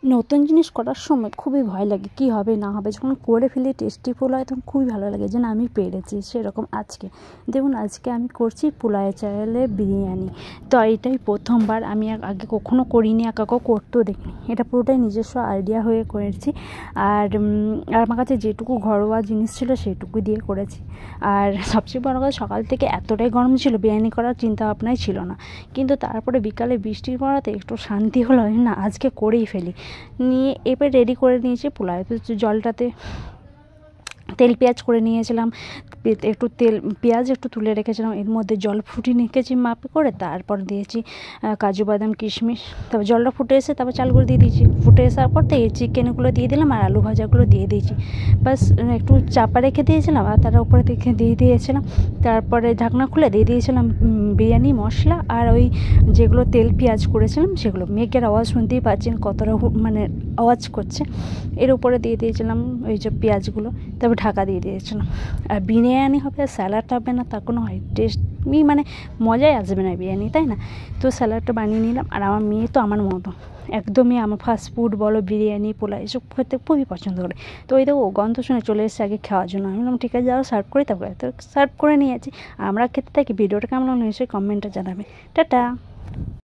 নতুন জিনিস করার সময় খুবই ভয় লাগে কী হবে না হবে, যখন করে ফেলি টেস্টি পোলাও তখন খুবই ভালো লাগে যে না আমি পেরেছি। সেরকম আজকে দেখুন, আজকে আমি করছি পোলাও চালের বিরিয়ানি। তো এটাই প্রথমবার, আমি আগে কখনো করিনি, কাউকে করতেও দেখিনি। এটা পুরোটাই নিজস্ব আইডিয়া হয়ে করেছি। আর আমার কাছে যেটুকু ঘরোয়া জিনিস ছিল সেটুকু দিয়ে করেছি। আর সবচেয়ে বড় কথা, সকাল থেকে এতটাই গরম ছিল, বিরিয়ানি করার চিন্তা ভাবনাই ছিল না। কিন্তু তারপরে বিকালে বৃষ্টির পড়াতে একটু শান্তি হলো, না আজকে করেই ফেলি। নিয়ে এবার রেডি করে নিয়েছি পোলাও। জলটাতে তেল পেঁয়াজ করে নিয়েছিলাম, একটু পেঁয়াজ একটু তুলে রেখেছিলাম, এর মধ্যে জল ফুটিয়ে রেখেছি মাপে করে। তারপর দিয়েছি কাজু বাদাম কিশমিশ, তারপর জলটা ফুটে এসে তারপর চালগুলো দিয়ে দিয়েছি। ফুটে আসার পর এই চিকেনগুলো দিয়ে দিলাম আর আলু ভাজাগুলো দিয়ে দিয়েছি। বাস একটু চাপা রেখে দিয়েছিলাম আর তার উপরে দিয়ে দিয়েছিলাম। তারপরে ঢাকনা খুলে দিয়ে দিয়েছিলাম বিরিয়ানি মশলা আর ওই যেগুলো তেল পেঁয়াজ করেছিলাম সেগুলো। মেঘের আওয়াজ শুনতেই পাচ্ছেন কতটা মানে আওয়াজ করছে। এর উপরে দিয়ে দিয়েছিলাম ওই যে পেঁয়াজগুলো, তারপর ঢাকা দিয়ে দিয়েছিলাম। আর বিরিয়ানি হবে আর স্যালাড হবে না তা কোনো হয়, টেস্টই মানে মজাই আসবে না বিরিয়ানি, তাই না? তো স্যালাডটা বানিয়ে নিলাম। আর আমার মেয়ে তো আমার মতো একদমই, আমার ফাস্টফুড বলো বিরিয়ানি পোলাও এসব খেতে খুবই পছন্দ করে। তো ওই দেখো গন্ধ শুনে চলে এসেছে আগে খাওয়ার জন্য। আমি বললাম ঠিক আছে যাও সার্ভ করি, তারপরে তো সার্ভ করে নিয়েছি। আমরা খেতে থাকি। ভিডিওটা কেমন হলো নিশ্চয়ই কমেন্টে জানাবে। টাটা।